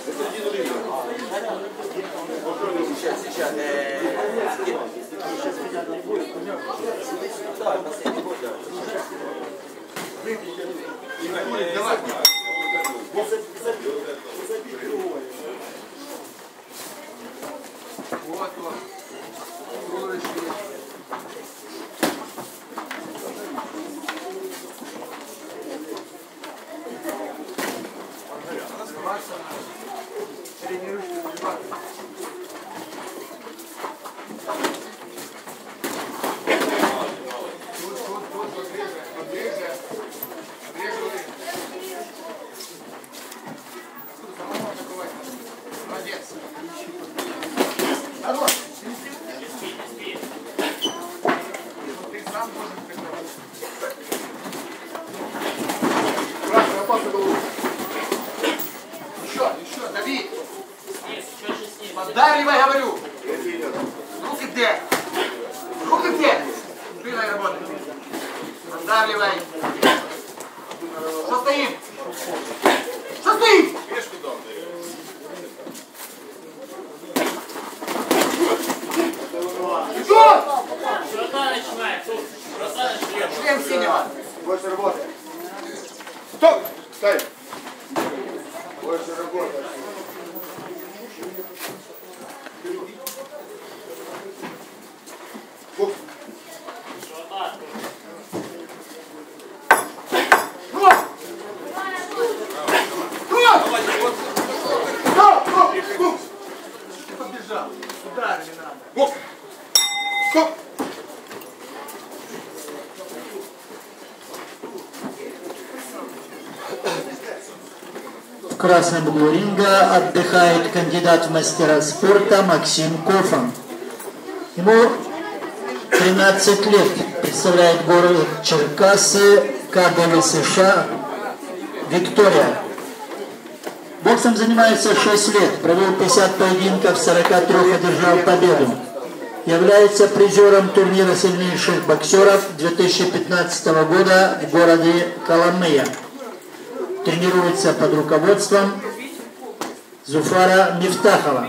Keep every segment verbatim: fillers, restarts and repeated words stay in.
Сейчас, сейчас. Да, последний год, да. Давай. Вот, вот. Подавливай, говорю! Руки где? Руки где? Спиной работай. Подавливай. Что стоим? Что стоим? Что? Широта начинается. Широта начинается. Шлем синего. Больше работы. Стоп! Стой! Больше работы. В красном углу ринга отдыхает кандидат в мастера спорта Максим Кофан. Ему тринадцать лет, представляет город Черкассы, КДВ США, Виктория. Боксом занимается шесть лет, провел пятьдесят поединков, в сорока трёх одержал победу. Является призером турнира сильнейших боксеров две тысячи пятнадцатого года в городе Коломыя. Тренируется под руководством Зуфара Мифтахова.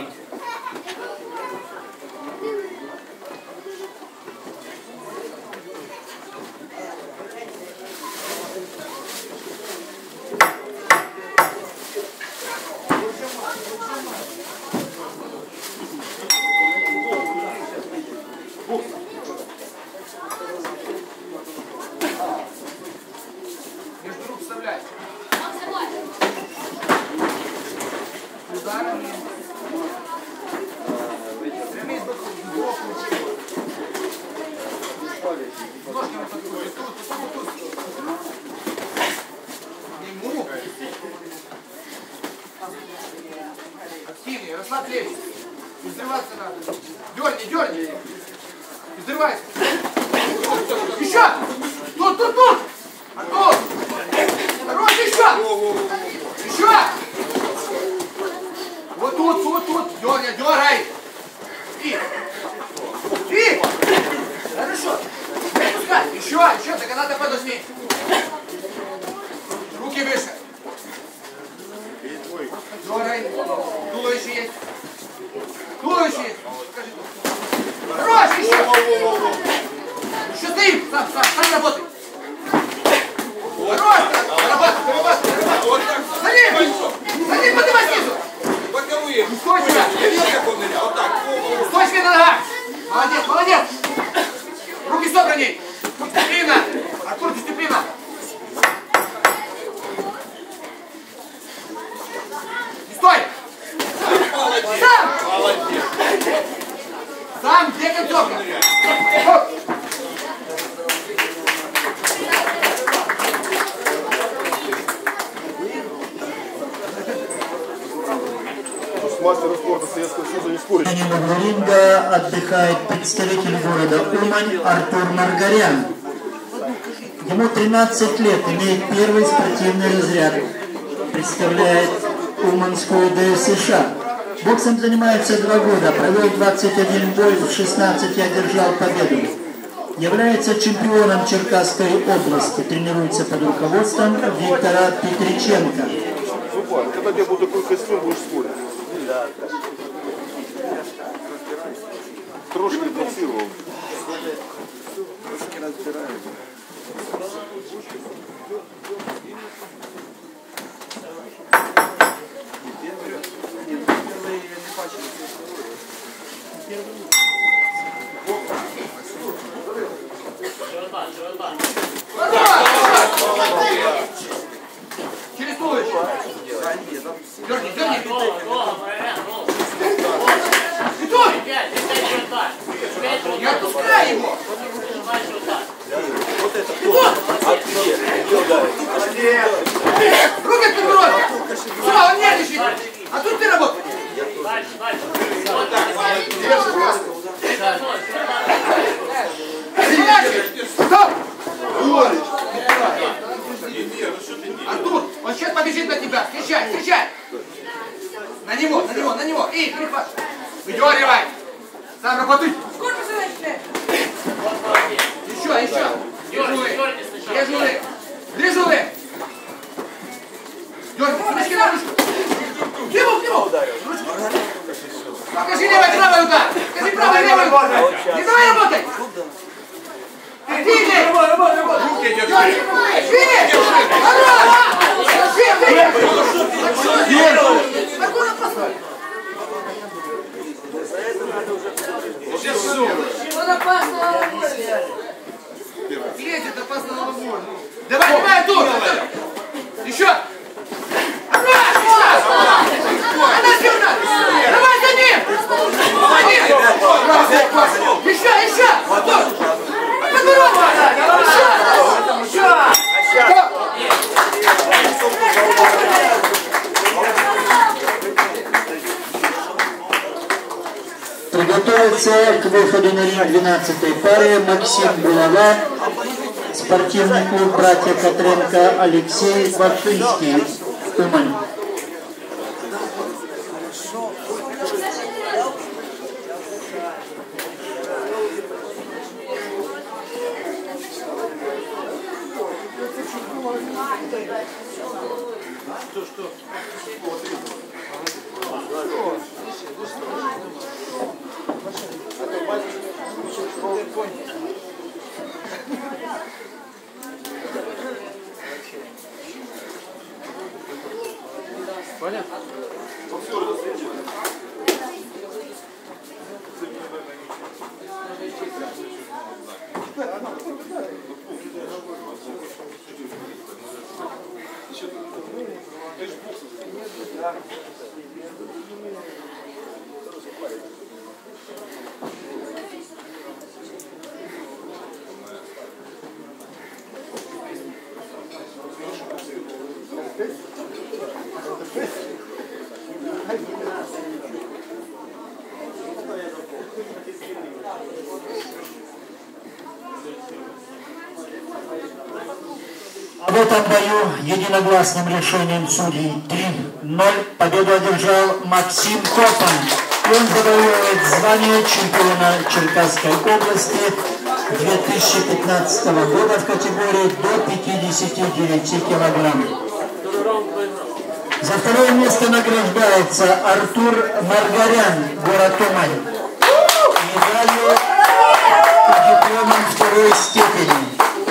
Активнее, расслабь плечи. Не взрываться надо. Дерни, дерни. Не взрывайся. Еще! Тут, тут, тут! А тут! Хорош, еще! Еще! Вот тут, тут, тут. Дергай, дергай. И. И. Хорошо. Не пускай. Еще, еще. До каната подожди. Руки выше. Дергай. Дуло еще есть. Дуло еще есть. Покажи. Хорош, еще. Еще стоим. Сам, сам, сам работай. Хорош. Работай, работай, работай. За ним. За ним, поднимай снизу. Боковые. Стой себя. Вот так. Стой себе на ногах. Молодец, молодец. Руки собраны. Дисциплина. Артур, дисциплина. Не стой. Сам. Молодец. Сам, где концовка? Мастер спорта Советского Союза не спорит. На углу ринга отдыхает представитель города Умань Артур Маргарян. Ему тринадцать лет, имеет первый спортивный разряд. Представляет Уманскую ДСШ. Боксом занимается два года, провел двадцать один бой, в шестнадцати одержал победу. Является чемпионом Черкасской области, тренируется под руководством Виктора Петриченко. Нормально. Когда у тебя будет такой костюм, будешь спорить. Трошки боксировал. Трошки разбираем. Через туловище. Дерни, дерни. Иду! Не отпускай его! Иду! Руки отпускай! Все, он нервничает! А тут ты работаешь! Дальше, дальше. Стоп! Артур, он сейчас побежит на тебя. Встречай, встречай. На него, на него, на него. И перехват. Выдергивай. Сам работай. Еще, еще. Держулы. Держулы. Держулы. Дергай, ручки на ручку. К нему, к нему. Покажи левый, правый удар. Покажи правый, левый удар. Не давай работать. Фини! Руки держи! Фини! Лезет опасного воля. Давай, давай, Артур! Еще! Она сильна! Давай за ним! За ним! Еще, еще! Артур! Приготовиться к выходу на ринг двенадцатой пары Максим Булава, спортивный клуб «Братья Котренко», Алексей Башинский, Умань. Понятно? В этом бою единогласным решением судей три ноль победу одержал Максим Кофан. Он завоевывает звание чемпиона Черкасской области две тысячи пятнадцатого года в категории до пятидесяти девяти килограмм. За второе место награждается Артур Маргарян, город Умань, медалью и дипломом второй степени.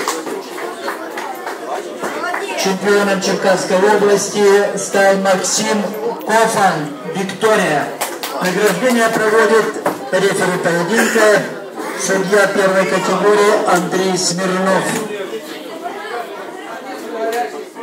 Чемпионом Черкасской области стал Максим Кофан, Виктория. Награждение проводит рефери поединка, судья первой категории Андрей Смирнов.